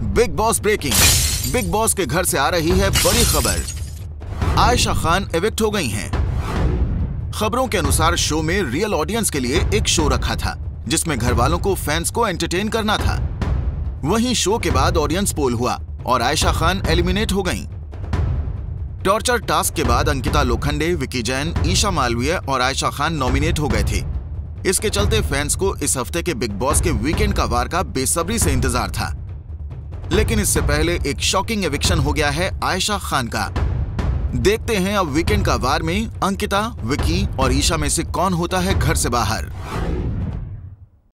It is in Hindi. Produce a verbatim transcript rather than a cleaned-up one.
Big Boss breaking. Bigg Boss के घर से आ रही है बड़ी खबर। आयशा खान एविक्ट हो गई हैं। खबरों के अनुसार शो में रियल ऑडियंस के लिए एक शो रखा था जिसमें घर वालों को, फैंस को एंटरटेन करना था। वहीं शो के बाद ऑडियंस पोल हुआ और आयशा खान एलिमिनेट हो गईं। टॉर्चर टास्क के बाद अंकिता लोखंडे, विकी जैन, ईशा मालवीय और आयशा खान नॉमिनेट हो गए थे। इसके चलते फैंस को इस हफ्ते के बिग बॉस के वीकेंड का वार का बेसब्री से इंतजार था। लेकिन इससे पहले एक शॉकिंग एविक्शन हो गया है आयशा खान का। देखते हैं अब वीकेंड का वार में अंकिता, विकी और ईशा में से कौन होता है घर से बाहर।